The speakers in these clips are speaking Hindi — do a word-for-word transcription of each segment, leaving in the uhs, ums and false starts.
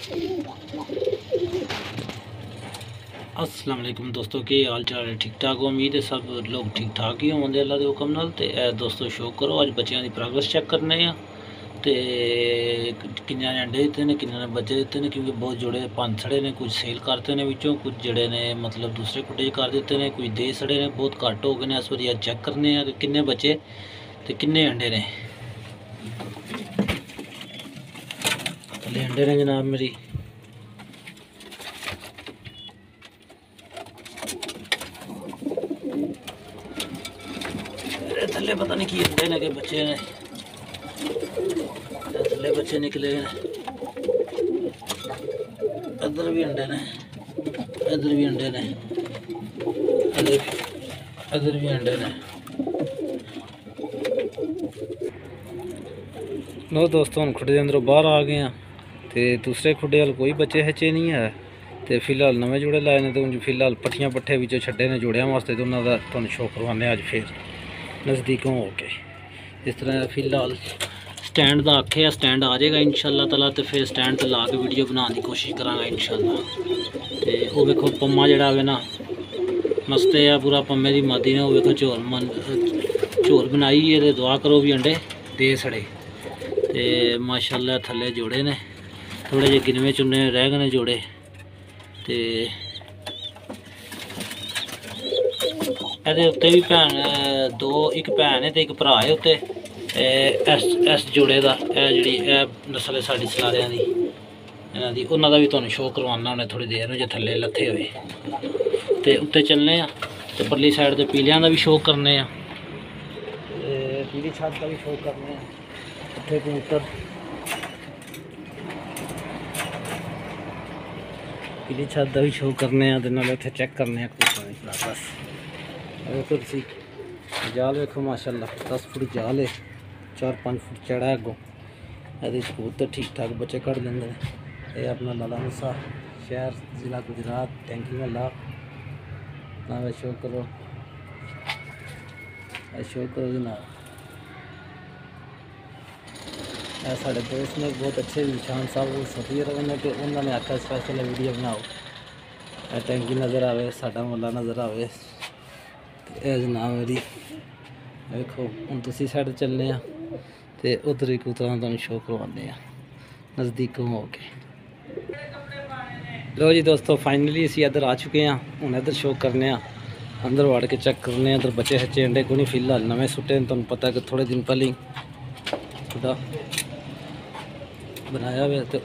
अस्सलाम वालेकुम दोस्तों, की हाल चाल है? ठीक ठाक। उम्मीद है सब लोग ठीक ठाक ही होंगे अल्लाह के हुक्म नाल। ते दोस्तों शो करो, अज बच्चों की प्रोग्रेस चेक करने हैं तो किन्ने ने अंडे दिते हैं, किन्ने ने बच्चे दिते हैं, क्योंकि बहुत जोड़े पंज सड़े ने, कुछ सेल करते हैं विचों, कुछ जड़े ने मतलब दूसरे खुडे कर दिते हैं, कुछ दे सड़े ने, बहुत घट हो गए हैं। इस बार चेक करने हैं कि किन्ने बच्चे तो किन्ने अंडे ने। थले अंडे ने जनाब मेरी, थले पता नहीं की अंडे ने के बच्चे ने, थले बच्चे निकले हैं। इधर भी अंडे ने, इधर भी अंडे ने, इधर भी अंडे ने। लो दोस्तों, हम खुडे के अंदरों बाहर आ गए हैं तो दूसरे खुडे वाल कोई बच्चे हचे नहीं है। तो फिलहाल नवे जोड़े लाए ने, तो फिलहाल पट्ठियां पट्ठे विचों छड्डे ने जोड़ियां वास्ते, तो उन्होंने तुहानूं शो करवाने अज फिर नज़दीकों हो के। इस तरह फिलहाल स्टैंड का आखे स्टैंड आ जाएगा इंशाअल्लाह ताला, तो फिर स्टैंड तो ला के वीडियो बनाने की कोशिश करांगा इंशाअल्लाह। तो वो देखो पम्मा जड़ा है ना मस्ते है पूरा, पम्मे की मादी ने वो देखो झोल मन झोल बनाई है। तो दुआ करो भी अंडे दे सड़े। तो माशाअल्लाह थले जोड़े ने, थोड़े जे गिनवे चुने रह गए जोड़े। तो ਇਹਦੇ ਉੱਤੇ भी भैन दो, एक भैन है तो एक भरा है उत्ते। इस इस जोड़े का जी नस्ल है साड़ी सलारियां दी, इन्हां दी उन्हां दा भी तुहानूं शो करवाना उन्हें थोड़ी देर में, जो थल्ले लथे हुए तो उत्ते चलने आ। तो परली साइड ते पीलियां दा भी शो करने आ, पीली छत का भी शो करने आ। उत्थे कबूतर पीली छत का भी शो करने आ, ते नाले उत्थे चेक करने आ कबूतरां दी प्रोग्रेस। देखो तुसी जाल वेखो माशाअल्लाह, दस फुट जाल है, चार पाँच फुट चढ़ा है अगों। ये कबूतर ठीक ठाक बच्चे कढ़ लेंगे। ये अपना लाला मूसा शहर ज़िला गुजरात टैंकी महला ना शो करो, शो करो जनाब। साढ़े दोस्त ने बहुत अच्छे निशान साहब सफीर ने, कि उन्होंने आखा स्पैशल वीडियो बनाओ, टैंकी नज़र आए, साडा महला नज़र आए। जनाब मेरी देखो हम दूसरी साइड चलने तो उधर ही कबूतरां तुहानूं शो करवाने नज़दीकों हो के। लो जी दोस्तों, फाइनली असी इधर आ चुके हैं, हूँ इधर शो करने अंदर वड़ के चेक करने। इधर बच्चे हच्चे अंडे को नहीं फिलहाल नवे सुटे, तुहानूं पता कि थोड़े दिन पहले खुदा बनाया हुआ, तो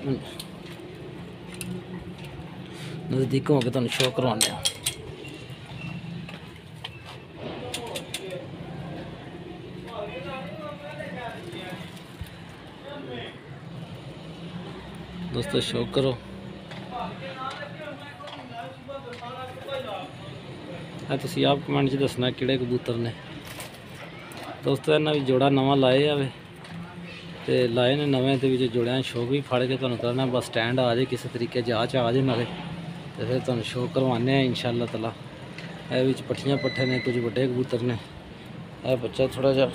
नज़दीकों हो के तुहानूं शो करवाने। दोस्तों शो करो, तुसी आप कमेंट च दसना किहड़े कबूतर ने। दोस्तों इन्हें भी जोड़ा नवा लाए आवे, तो लाए ने नवे तो जोड़िया शो भी फड़ के तुहानूं करना, बस स्टैंड आ जाए किसी तरीके जाँच आ जाए नाले, तो फिर तुहानूं शो करवाने इंशाअल्लाह ताला। ये विच पट्ठियां पट्ठे ने, कुछ बड़े कबूतर ने। यह बच्चा थोड़ा जा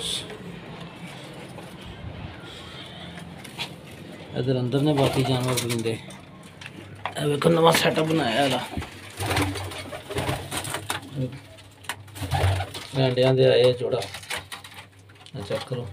इधर अंदर ने, बाकी जानवर परिंदे। वेखो नवा सैटअप बनाया अंडिया दे आए जोड़ा, चेक करो।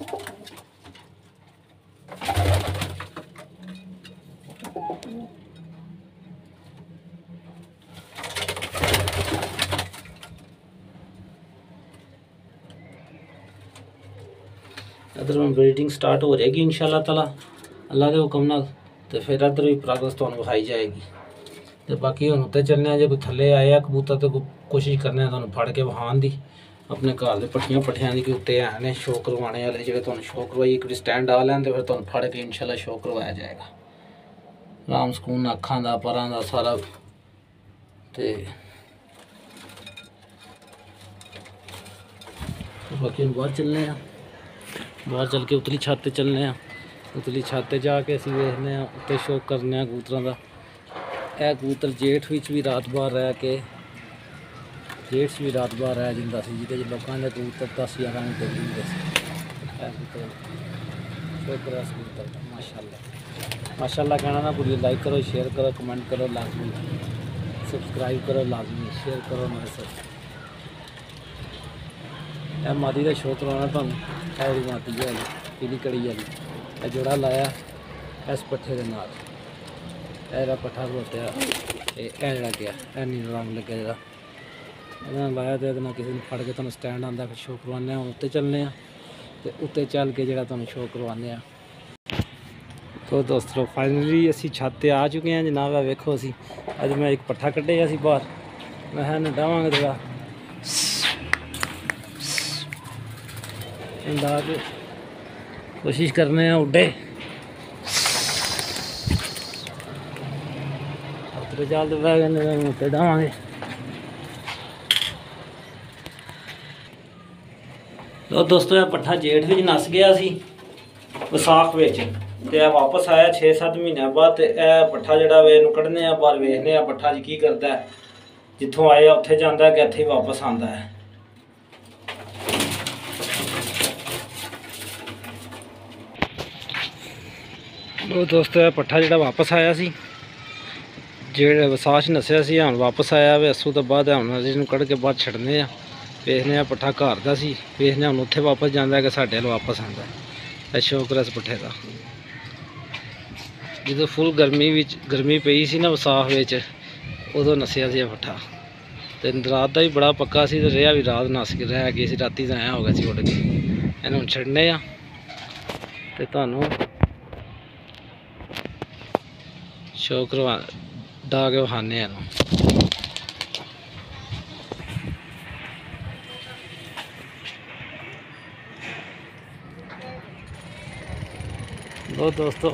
इधर में ब्रीडिंग स्टार्ट हो जाएगी इंशाअल्लाह ताला अल्लाह के हुक्म नाल, तो फिर इधर भी प्रोग्रेस तुहानूं विखाई जाएगी। तो बाकी हुण उत्ते चलने, जो कोई थल्ले आया कबूतर तो कोशिश करने तुहानूं फड़ के विखाण दी अपने घर के पट्ठियां पट्ठियां दी, कि उत्ते है शो करवाने वाले जो तुहानूं शो करवाई। एक स्टैंड आ लैन तो फिर तुहानूं फड़ के इंशाअल्लाह शो करवाया जाएगा। आराम सकून अखां दा परां दा सारा। तो बाकी बाहर चलने, बाहर चल के उतली छत चलने, उतली छत जाके असीं वेखने उत्ते शो करने कबूतरां दा। यह कबूतर जेठ विच भी रात बाहर रह के, जेठ भी रात बाहर रह जाता सी, जिहदे लोकां दे कबूतर दस ग्यारह घंटे उड़दे सी। कबूतर शो करो कबूतर माशाअल्लाह। माशाल्लाह कहना ना भूलिए, लाइक करो, शेयर करो, कमेंट करो, लाजमी सब्सक्राइब करो, लाजमी शेयर करो मेरे साथ। यह मादी का शौक करवाना तुम है मादी है पीली कड़ी वाली जोड़ा लाया इस पट्ठे के नाल एरा पट्ठा खलोत्या जरा गया है नी रंग लगे जरा लाया तो ये किसी ने फड़ के तुम स्टैंड आंदा फिर शो करवाने उत्ते चलने तो उत्ते चल के जरा तुम शो करवाने। तो दोस्तों फाइनली असी छत पे आ चुके हैं जनाब। वेखो असी अज मैं एक पट्ठा कढ़िया सी बाहर, मैं डावांगे थोड़ा ला के कोशिश करने उड्डे उतरे चाल तो बह गए उत्ते डावांगे। तो दोस्तों यह पट्ठा जेठ भी नस गया सी विसाख विच ते वापस आया छे सत्त महीनों बाद। तो यह पट्ठा जोड़ा वे कढ़ने बाहर वेखने पट्ठा ज की करता है, जितों आया उत्थे जाता है कि इत्थे वापस आता है। तो दोस्तों यह पट्ठा जोड़ा वापस आया सी जेड़ विसाख नसिया सी हुण वापस आया वे अस्सू तो बाद हुण इसनूं कढ़ के बाद छड्डने आ। वेखने पट्ठा घर दा सी, वेखने हुण उत्थे वापस जाता है कि साडे वाल वापस आंदा है। शौक इस पट्ठे का जो फुल गर्मी विच गर्मी पई सी ना विसाख विच उदों नसिया सी पट्ठा ते रात का भी बड़ा पक्का सी ते रहा भी रात नस के रह गई सी, राती तो आया हो गया सी उड़ के। इन्हूं हुण छड्डने आ ते तुहानूं शो करवा डा के विखाने आ। लो दोस्तों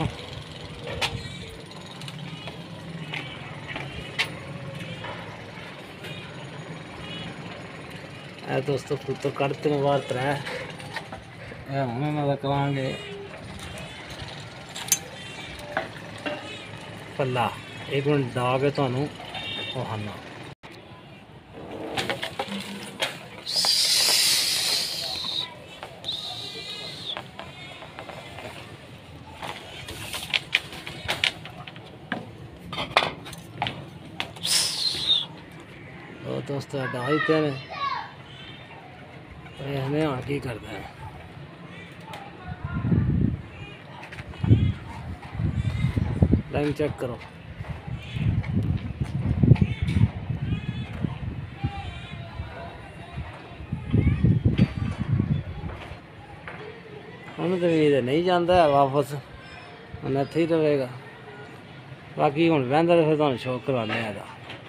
ए दोस्तों कबूतर कढ़ते हैं बाहर त्रै हम इन्हों करांगे पल्ला। एक मिनट डा के तुहानूं विखाना। तो दोस्तों डा दिते ने हमें हुण की करदा है। लाइन चेक करो। हम तो भी नहीं जाता है वापस, हम इत्थे ही रहेगा। बाकी हुण बहंदा तो फिर तुहानूं शौक करवाने आ।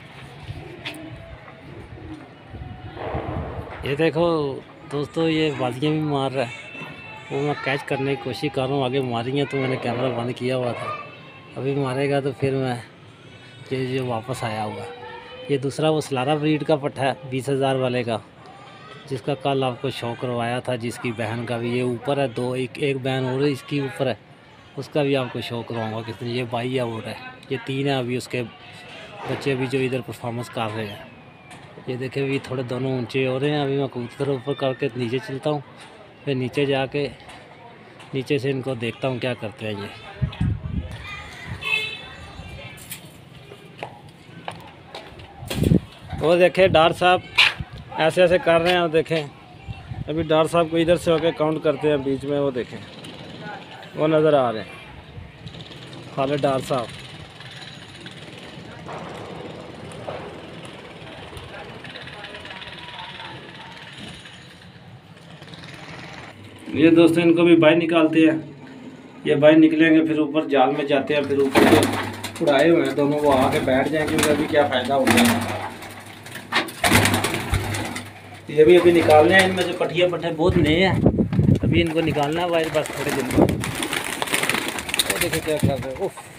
ये देखो दोस्तों ये बाजियाँ भी मार रहा है, वो मैं कैच करने की कोशिश कर रहा हूँ। आगे मारी है तो मैंने कैमरा बंद किया हुआ था, अभी मारेगा तो फिर मैं ये जो वापस आया हुआ। ये दूसरा वो सलारा ब्रीड का पट्ठा है बीस हज़ार वाले का, जिसका कल आपको शो करवाया था, जिसकी बहन का भी ये ऊपर है। दो एक एक बहन और इसकी ऊपर है, उसका भी आपको शो करवाऊँगा किसने। ये बाई है और है, ये तीन है अभी उसके बच्चे भी जो इधर परफॉर्मेंस कर रहे हैं। ये देखे भी थोड़े दोनों ऊंचे हो रहे हैं। अभी मैं कबूतर ऊपर करके नीचे चलता हूँ, फिर नीचे जाके नीचे से इनको देखता हूँ क्या करते हैं। ये वो देखे डॉक्टर साहब ऐसे ऐसे कर रहे हैं। और देखें अभी डॉक्टर साहब को इधर से होकर काउंट करते हैं बीच में, वो देखें वो नज़र आ रहे हैं खाले डॉक्टर साहब। ये दोस्तों इनको भी बाहर निकालते हैं। ये बाहर निकलेंगे फिर ऊपर जाल में जाते हैं, फिर ऊपर जो उड़ाए हुए हैं दोनों वो आके बैठ जाएंगे। उनका भी क्या फ़ायदा हो गया। ये भी अभी निकालने हैं, इनमें से पट्ठिया पट्ठे बहुत नए हैं, अभी इनको निकालना है बाहर बस थोड़े दिन बाद। वो देखिए क्या कर रहे हैं। उफ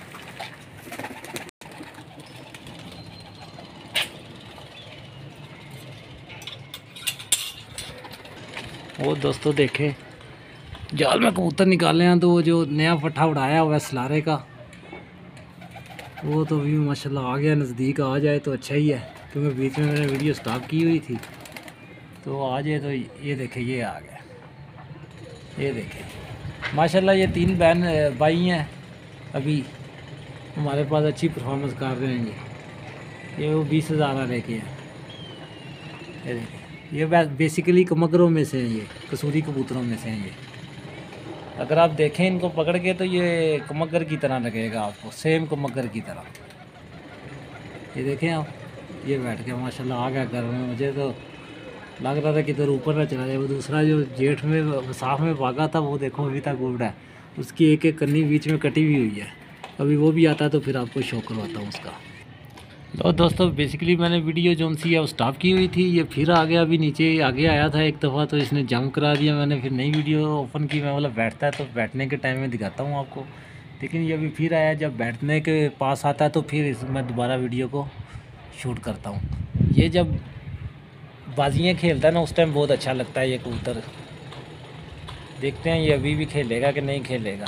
वो दोस्तों देखें जाल में कबूतर निकाले हैं, तो वो जो नया पट्ठा उड़ाया हुआ है सलारे का, वो तो भी माशाल्लाह आ गया। नज़दीक आ जाए तो अच्छा ही है, क्योंकि बीच में मैंने वीडियो स्टॉप की हुई थी। तो आ जाए तो ये देखें ये आ गया। ये देखें माशाल्लाह ये तीन बहन भाई हैं, अभी हमारे पास अच्छी परफॉर्मेंस कर रहे हैं ये ये वो बीस हज़ार लेके हैं। ये देखिए ये बेसिकली कमगरों में से हैं, ये कसूरी कबूतरों में से हैं। ये अगर आप देखें इनको पकड़ के तो ये कमगर की तरह लगेगा आपको, सेम कमगर की तरह। ये देखें आप, ये बैठ के माशाल्लाह आ गया घर में। मुझे तो लग रहा था कि इधर ऊपर ना चला जाए। वो दूसरा जो जेठ में साफ में भागा था वो देखो अभी तक उड़ रहा है, उसकी एक एक कन्नी बीच में कटी हुई हुई है। अभी वो भी आता है तो फिर आपको शो करवाता हूँ उसका। तो दोस्तों बेसिकली मैंने वीडियो जो सी है वो स्टॉप की हुई थी, ये फिर आ गया। अभी नीचे आगे आया था एक दफ़ा तो इसने जंप करा दिया। मैंने फिर नई वीडियो ओपन की। मैं बोला बैठता है तो बैठने के टाइम में दिखाता हूँ आपको, लेकिन ये अभी फिर आया। जब बैठने के पास आता है तो फिर इस मैं दोबारा वीडियो को शूट करता हूँ। ये जब बाजियाँ खेलता है ना उस टाइम बहुत अच्छा लगता है ये कबूतर। देखते हैं ये अभी भी खेलेगा कि नहीं खेलेगा।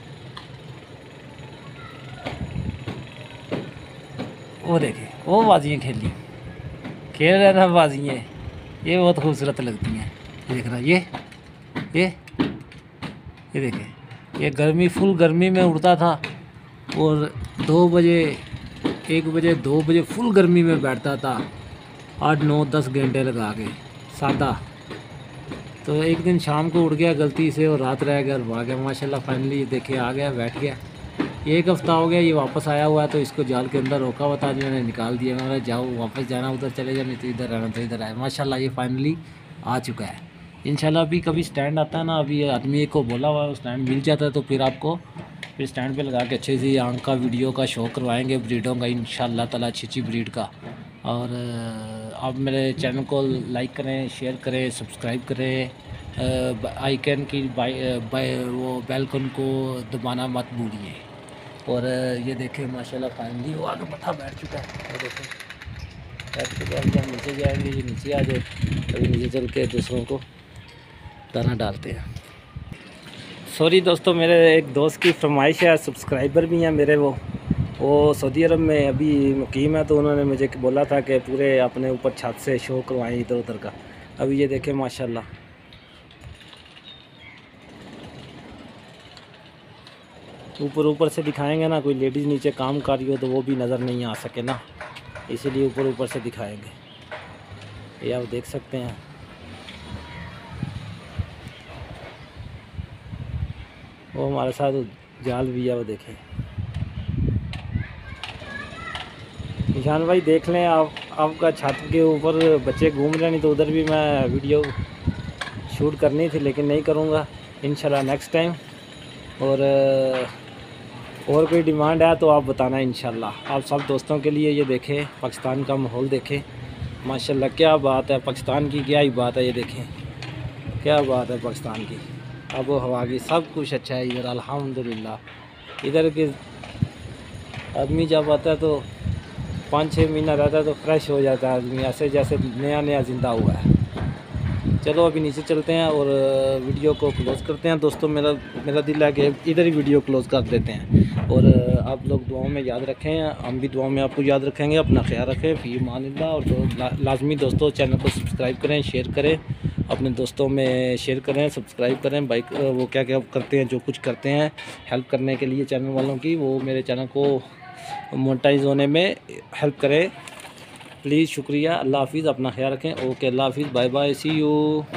वो देखे वो बाजियाँ खेली, खेल रहा था बाजियाँ, ये बहुत खूबसूरत लगती हैं। देख रहा ये ये ये देखे, ये गर्मी फुल गर्मी में उड़ता था और दो बजे एक बजे दो बजे फुल गर्मी में बैठता था, आठ नौ दस घंटे लगा के सादा। तो एक दिन शाम को उड़ गया गलती से और रात रह गया और भाग गया। माशाल्लाह फाइनली देखिए आ गया, बैठ गया। एक हफ़्ता हो गया ये वापस आया हुआ है, तो इसको जाल के अंदर रोका हुआ था, आज मैंने निकाल दिया। मैंने जाओ वापस जाना उधर चले जाओ, नहीं तो इधर रहना तो इधर आए। माशाल्लाह ये फाइनली आ चुका है। इंशाल्लाह अभी कभी स्टैंड आता है ना, अभी आदमी को बोला हुआ है स्टैंड मिल जाता है तो फिर आपको फिर स्टैंड पे लगा के अच्छे से आंख का वीडियो का शो करवाएंगे, ब्रीडों का इंशाल्लाह ताला, अच्छी अच्छी ब्रीड का। और आप मेरे चैनल को लाइक करें, शेयर करें, सब्सक्राइब करें, आइकन की बाई, बाई वो बेलकन को दबाना मत भूलिए। और ये देखें माशाल्लाह फाइनली वो आगे पट्टा बैठ चुका है। ये देखें बैठ चुका है। हम नीचे जाएंगे, ये नीचे आ जाए, अभी नीचे चल के दूसरों को दाना डालते हैं। सॉरी दोस्तों, मेरे एक दोस्त की फरमाइश है, सब्सक्राइबर भी हैं मेरे, वो वो सऊदी अरब में अभी मुकीम है, तो उन्होंने मुझे बोला था कि पूरे अपने ऊपर छत से शो करवाएं इधर उधर का। अभी ये देखें माशाल्लाह ऊपर ऊपर से दिखाएंगे ना, कोई लेडीज़ नीचे काम कर रही हो तो वो भी नज़र नहीं आ सके ना, इसीलिए ऊपर ऊपर से दिखाएंगे। ये आप देख सकते हैं। वो हमारे साथ जाल भी है, वो देखें। निशान भाई देख लें आप, आपका छत के ऊपर बच्चे घूम रहे, नहीं तो उधर भी मैं वीडियो शूट करनी थी लेकिन नहीं करूँगा इंशाल्लाह नेक्स्ट टाइम। और और कोई डिमांड है तो आप बताना इंशाल्लाह। आप सब दोस्तों के लिए ये देखें, पाकिस्तान का माहौल देखें माशाल्लाह, क्या बात है पाकिस्तान की, क्या ही बात है। ये देखें क्या बात है पाकिस्तान की, आबो हवा की, सब कुछ अच्छा है इधर अल्हम्दुलिल्लाह। इधर के आदमी जब आता है तो पाँच छः महीना रहता है तो फ्रेश हो जाता है आदमी, ऐसे जैसे नया नया ज़िंदा हुआ है। चलो अभी नीचे चलते हैं और वीडियो को क्लोज़ करते हैं। दोस्तों मेरा मेरा दिल है कि इधर ही वीडियो क्लोज़ कर देते हैं। और आप लोग दुआओं में याद रखें, हम भी दुआओं में आपको याद रखेंगे। अपना ख्याल रखें, फ़ी अमानिल्लाह। और तो ला, लाजमी दोस्तों चैनल को सब्सक्राइब करें, शेयर करें, अपने दोस्तों में शेयर करें, सब्सक्राइब करें। बाइक वो क्या क्या करते हैं, जो कुछ करते हैं हेल्प करने के लिए चैनल वालों की, वो मेरे चैनल को मोनेटाइज होने में हेल्प करें प्लीज़। शुक्रिया। अल्लाह हाफिज़, अपना ख्याल रखें। ओके, अल्लाह हाफिज़, बाय बाय, सी यू।